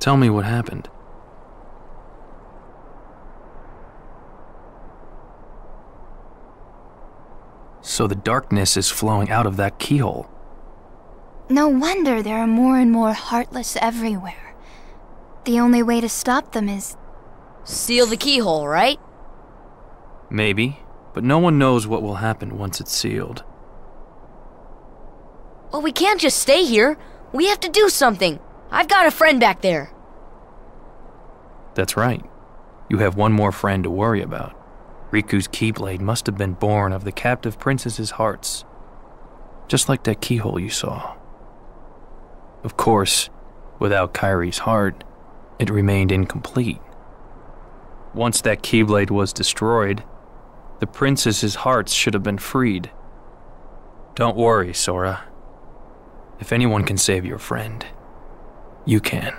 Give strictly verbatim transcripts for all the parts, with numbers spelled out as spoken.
Tell me what happened. So the darkness is flowing out of that keyhole. No wonder there are more and more Heartless everywhere. The only way to stop them is... seal the keyhole, right? Maybe, but no one knows what will happen once it's sealed. Well, we can't just stay here. We have to do something. I've got a friend back there. That's right. You have one more friend to worry about. Riku's Keyblade must have been born of the captive princess's hearts. Just like that keyhole you saw. Of course, without Kairi's heart, it remained incomplete. Once that Keyblade was destroyed, the princess's hearts should have been freed. Don't worry, Sora. If anyone can save your friend, you can.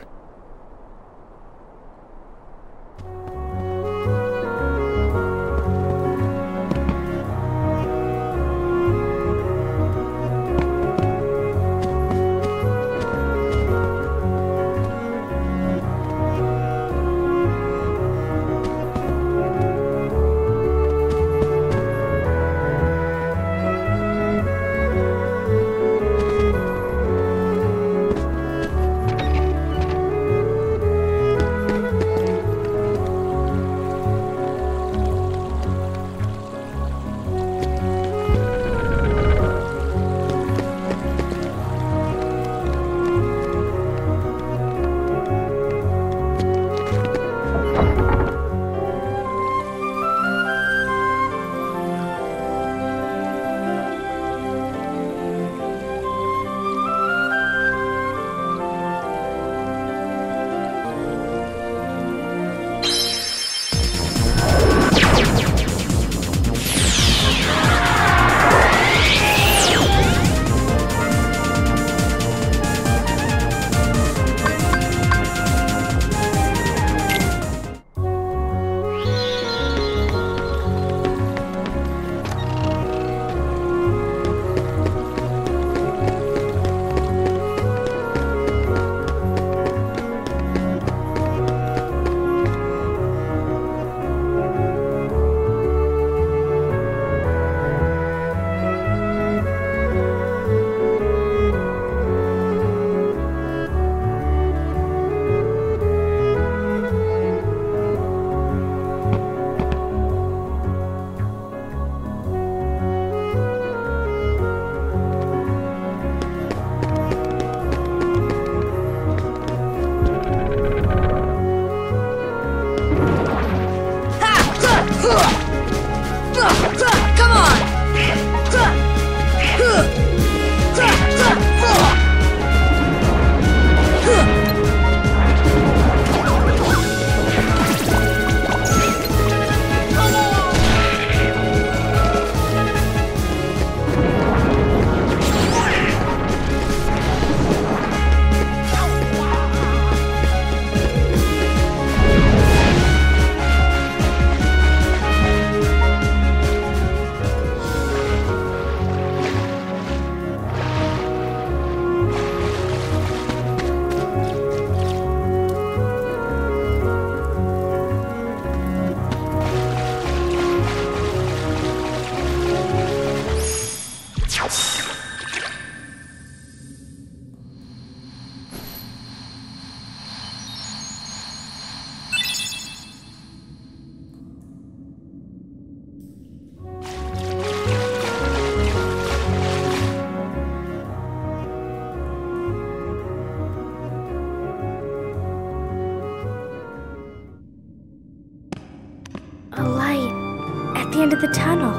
the end of the tunnel.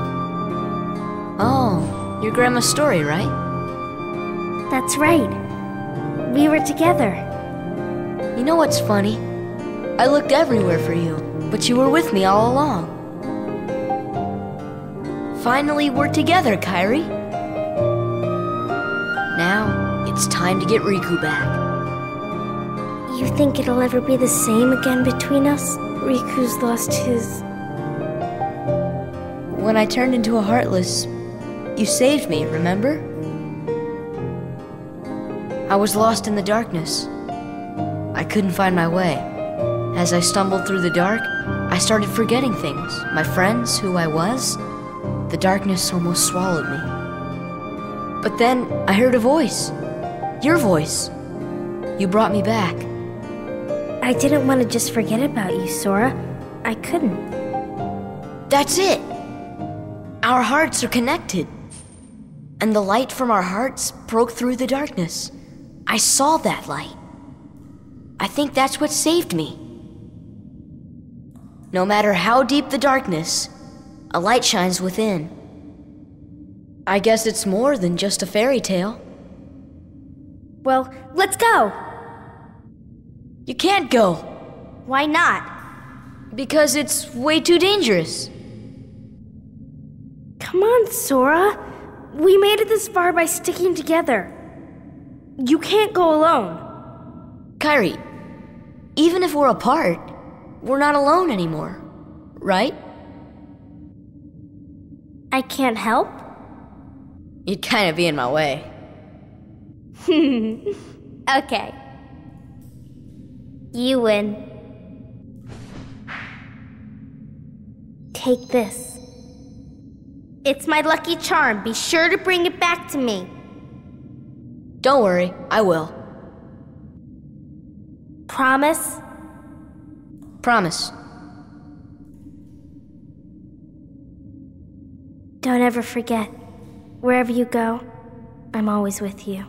Oh, your grandma's story, right? That's right. We were together. You know what's funny? I looked everywhere for you, but you were with me all along. Finally, we're together, Kairi. Now, it's time to get Riku back. You think it'll ever be the same again between us? Riku's lost his... When I turned into a Heartless, you saved me, remember? I was lost in the darkness. I couldn't find my way. As I stumbled through the dark, I started forgetting things. My friends, who I was. The darkness almost swallowed me. But then I heard a voice. Your voice. You brought me back. I didn't want to just forget about you, Sora. I couldn't. That's it! Our hearts are connected. And the light from our hearts broke through the darkness. I saw that light. I think that's what saved me. No matter how deep the darkness, a light shines within. I guess it's more than just a fairy tale. Well, let's go! You can't go. Why not? Because it's way too dangerous. Come on, Sora. We made it this far by sticking together. You can't go alone. Kairi, even if we're apart, we're not alone anymore, right? I can't help? You'd kind of be in my way. Okay. You win. Take this. It's my lucky charm. Be sure to bring it back to me. Don't worry, I will. Promise? Promise. Don't ever forget. Wherever you go, I'm always with you.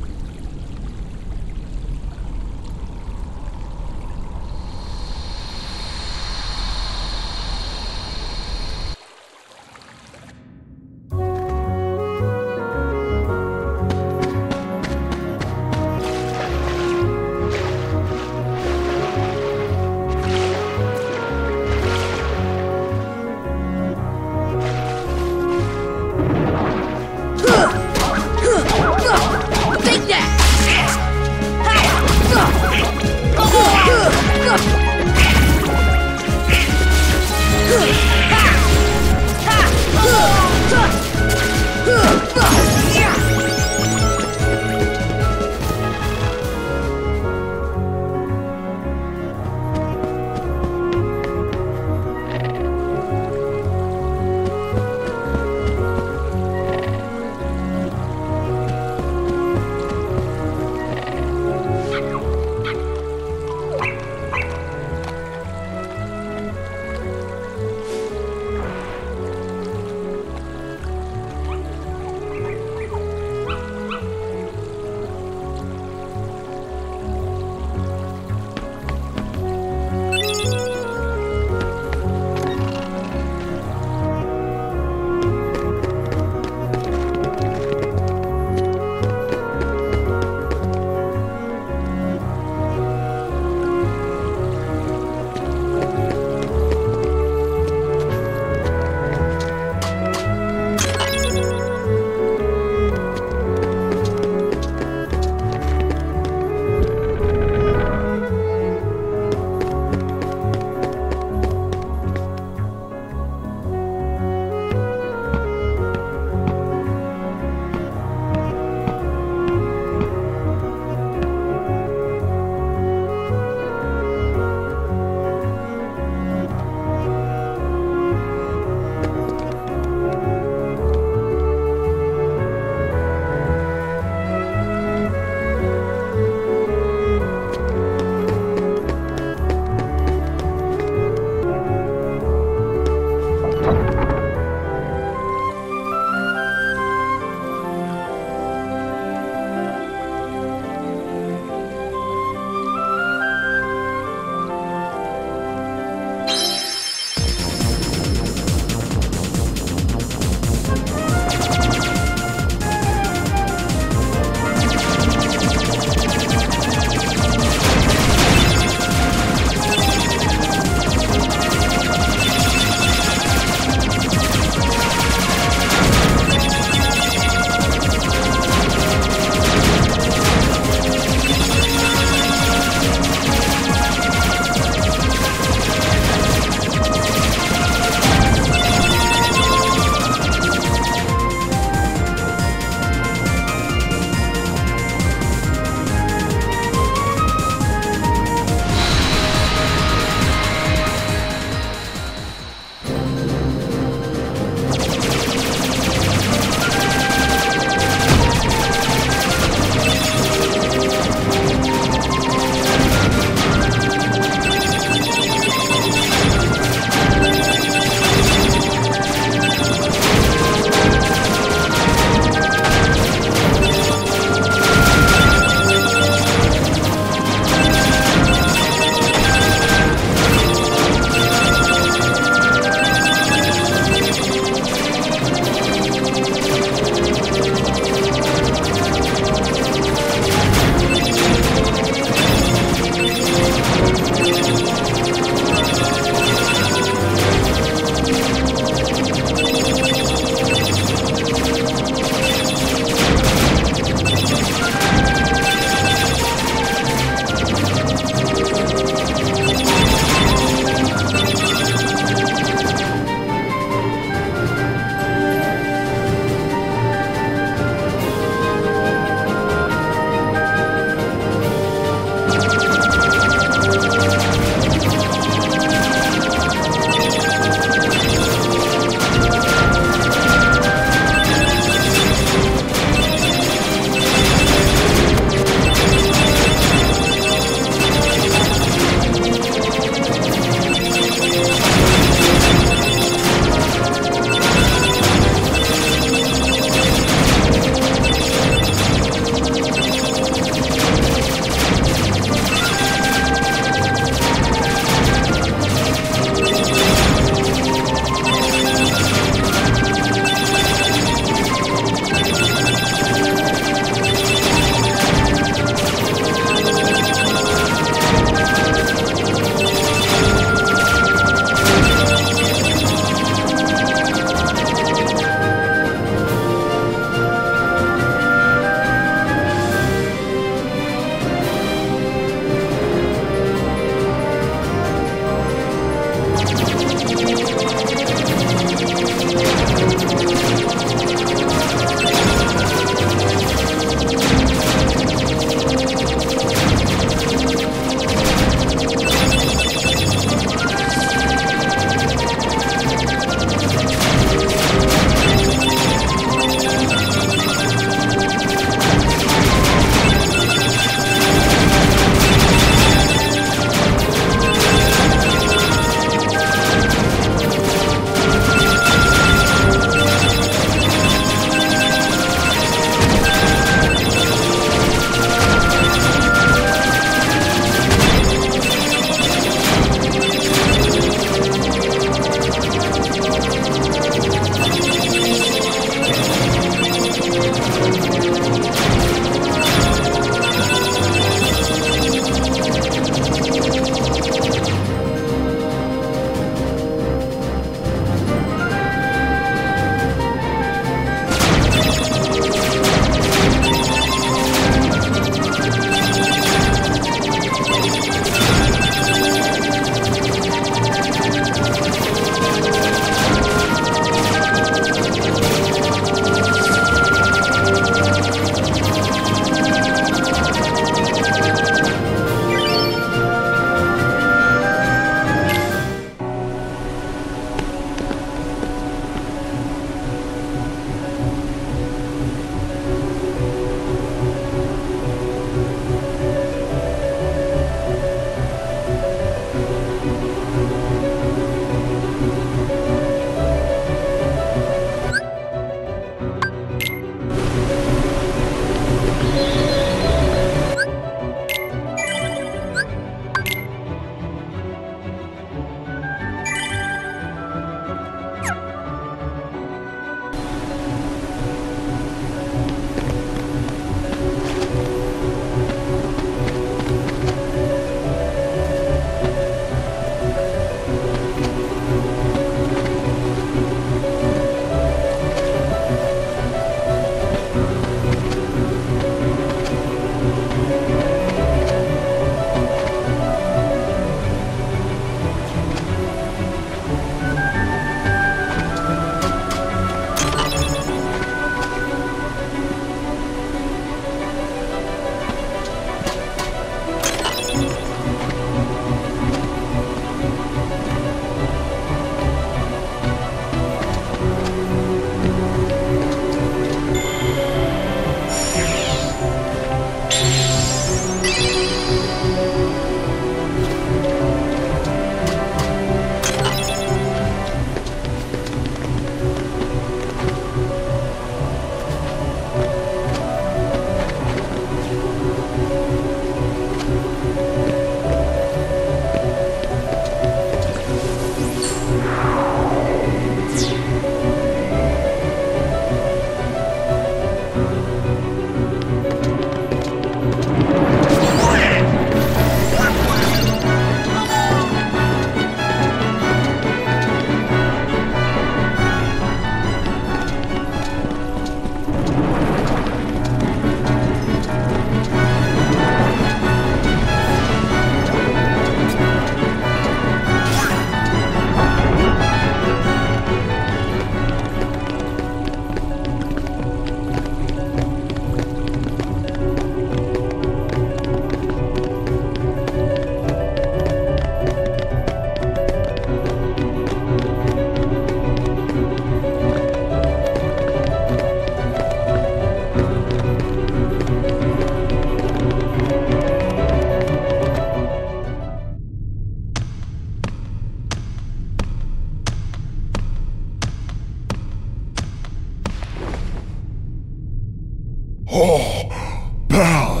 Oh, pal.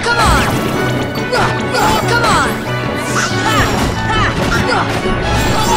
Come on! Come on!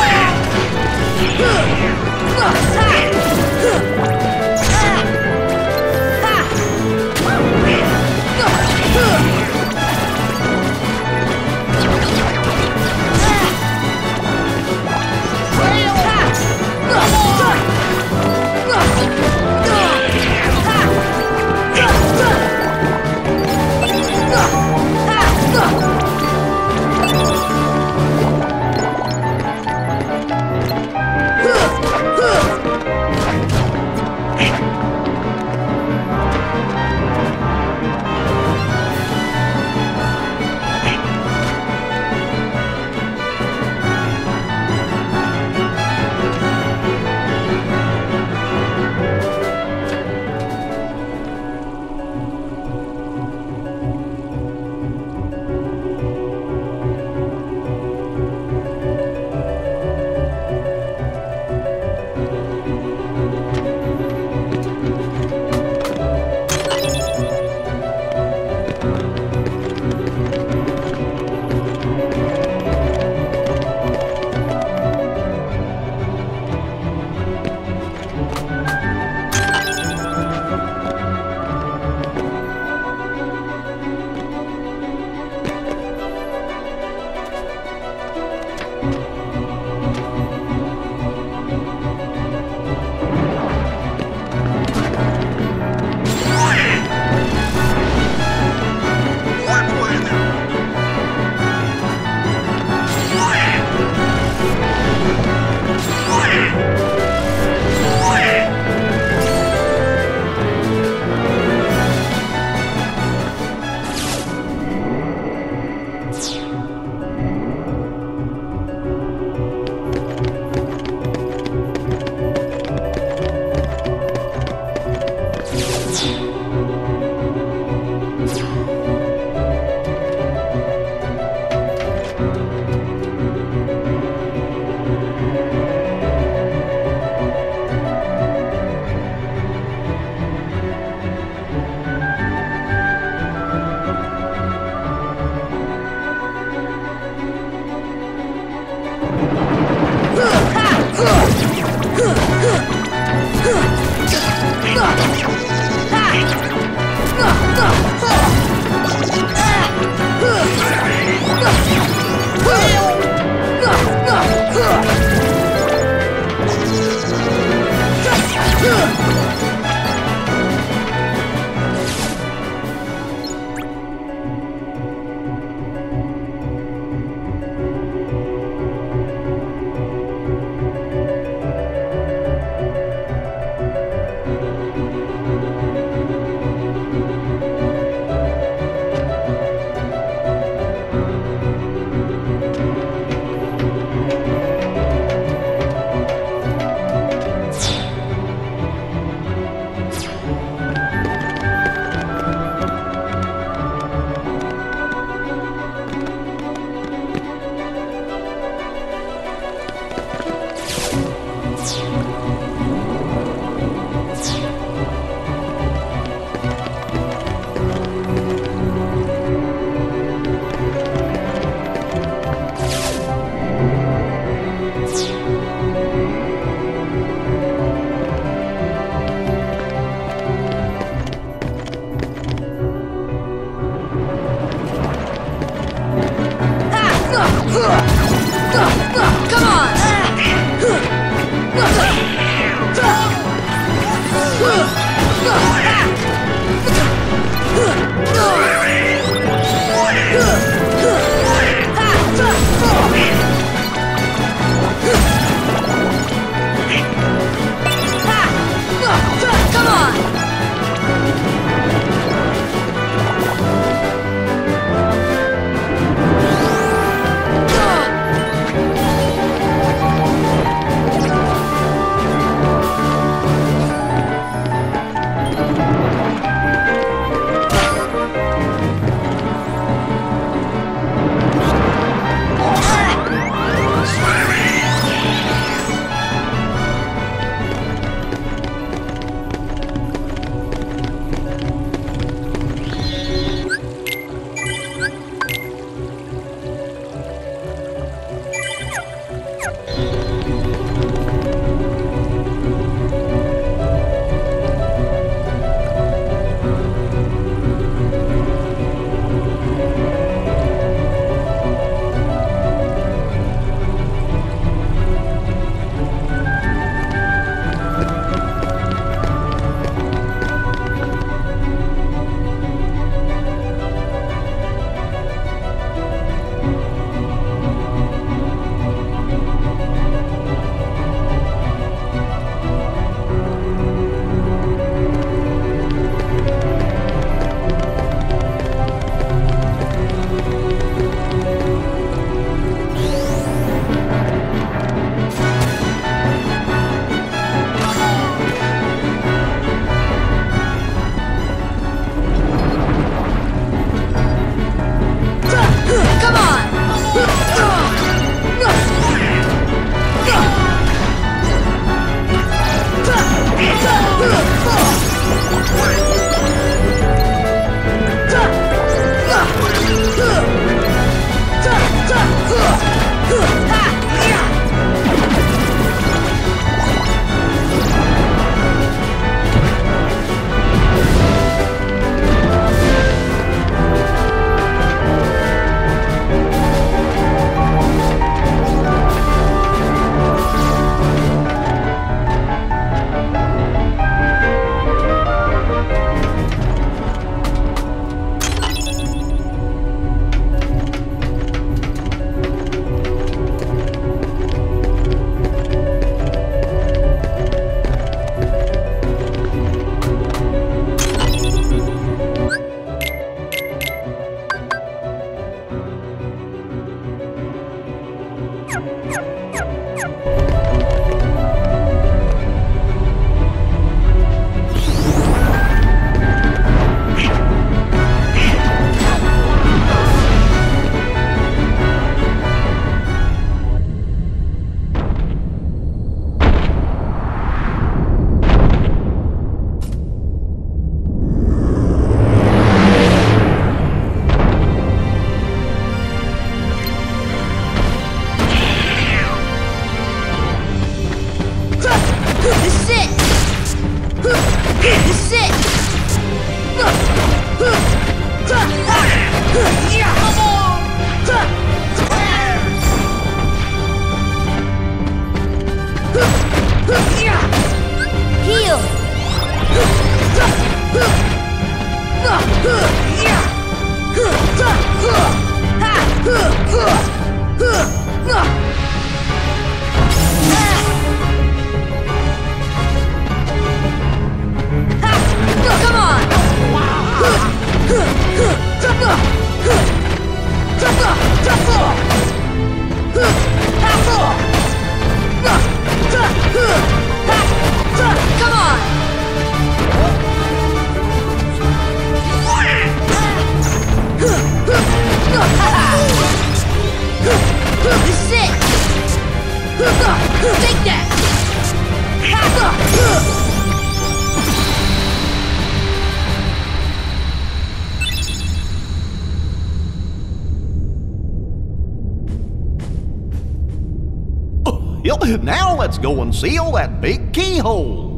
Now let's go and seal that big keyhole.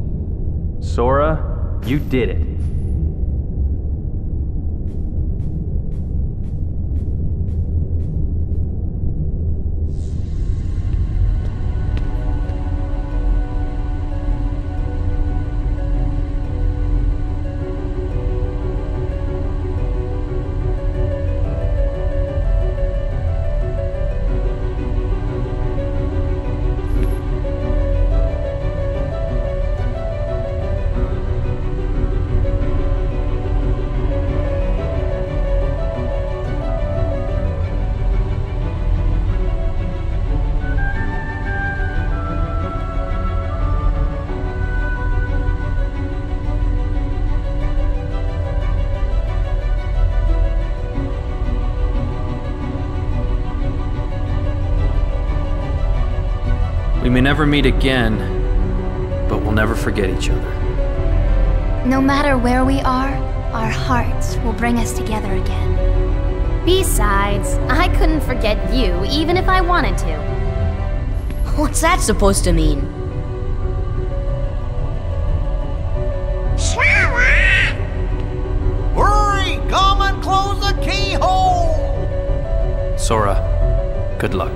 Sora, you did it. We may never meet again, but we'll never forget each other. No matter where we are, our hearts will bring us together again. Besides, I couldn't forget you even if I wanted to. What's that supposed to mean? Hurry! Come and close the keyhole! Sora, good luck.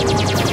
Bye.